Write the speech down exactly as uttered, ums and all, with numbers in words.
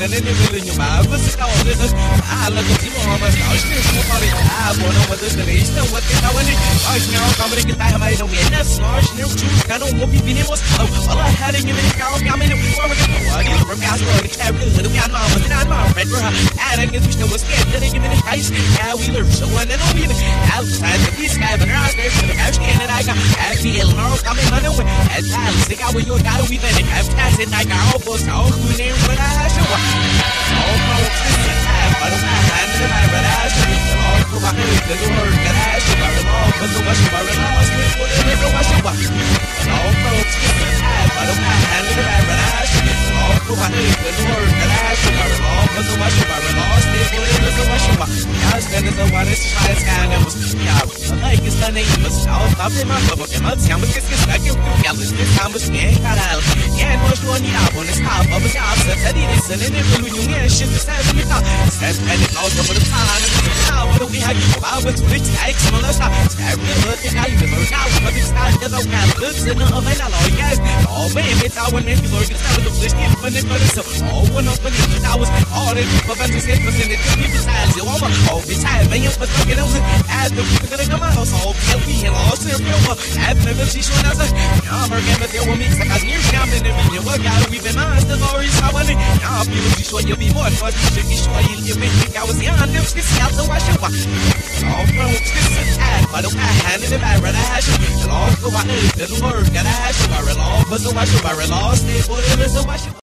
سنة نملني ما بس كاولد على قديم ما مش نشوف مري أبونا ودريش توتي حوالي عايش نعم عمري كنت عم أينو الناس ناش نوشوف كانوا مو بيبيني مس والله هذا يمين كاو كامل وورد وادي ربع عزوار كابل غدو كان ما مثل عن ما فكرها أنا جد مش توس كده تاني كده نحيس كاوي لرش وانا نوين outside the peace guy but I stay for the couch and I got actually a long coming on the way as I stick out with your guy we then have cats and I got all for so who name when I show up all for but I'm not the man but I show you all for my head the word that I show I all for the much for the lost for the river I show up all for but I'm not the man but I show you all for my head the word that I show I all for the much for the lost for the river I show up I stand as a one is try kind of yeah like it's the name of South up in my bubble and I'm saying because it's like you can this time was me canal yeah no show ni abo ni stop of the house that it is and it will you yeah shit the says me top says and it all over the time now what we have you about with rich takes no less time every look at how you look now but it's not the no kind of looks in of an alloy yes all man it's our when you look at the fish in for the for the so all one of the hours all the prevention is percent it could be besides you over all besides man you was looking over at the gonna come out so I'll be in all serious after the she's one as a number game but there will mix like near down in the video what got we been on the glory so when now people be sure you'll be more for you should be sure you make me I was young never see out the wash up all from this ad but I hand in the bag right I hash it all go on the word that I hash it all but so much of our lost it for the wash